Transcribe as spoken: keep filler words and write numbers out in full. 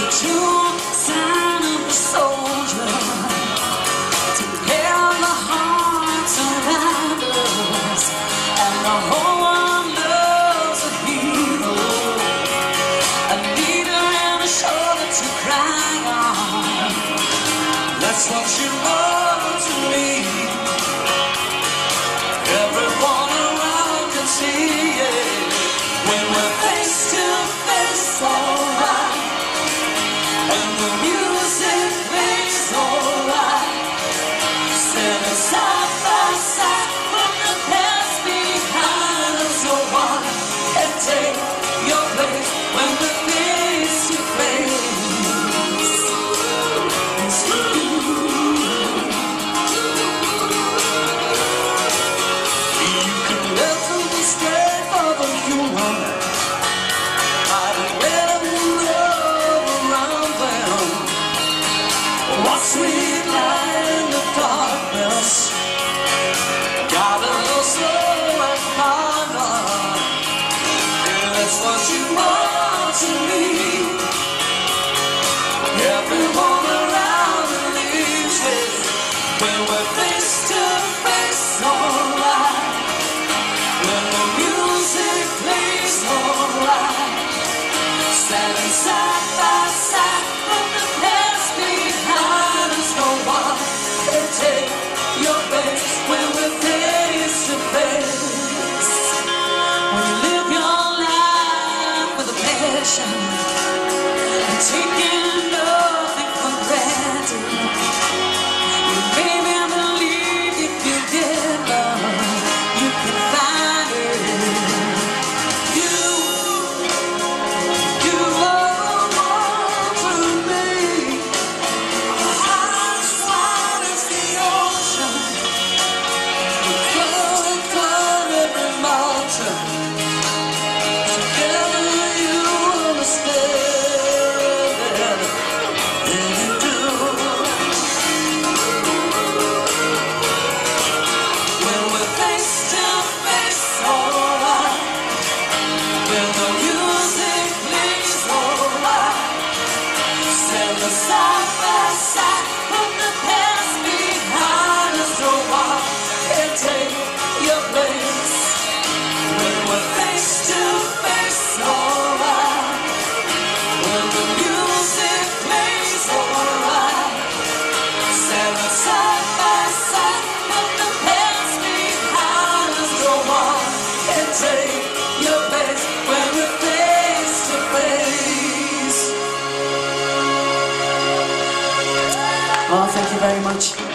true sign of a soldier, to hear the hearts of others, and the whole world loves a hero, a leader and a shoulder to cry on. That's what you are to me. Everyone around can see it when we're face to face, alright. And the music plays alright, standing side by side from the past behind us. So one can take your place when we're face to face. You can let them be scared for the human, hiding where the love around them. What sweet light in the darkness, got a little soul and honor. And that's what you are to me. Everyone around believes it when we're face to face, alright. When the music plays, alright. Standing side by side from the past behind us. No one can take your place when we're face to face. When you live your life with a passion and taking nothing for granted, you made me believe if you get love, you can find it. You, you are one to me. Our eyes wide as the ocean, we could climb every mountain. Together you understand, and you do. When we're face to face, alright. When the music plays, alright. Stand side by side from the past behind us. So I can take your place when we're face to face, alright. When the music plays, alright. Stand side by side from the past behind us. So I can take your place when we're face to face. Well, thank you very much.